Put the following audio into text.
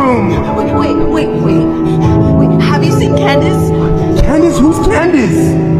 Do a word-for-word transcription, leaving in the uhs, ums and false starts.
Wait, wait, wait, wait. Wait, have you seen Candice? Candice? Who's Candice?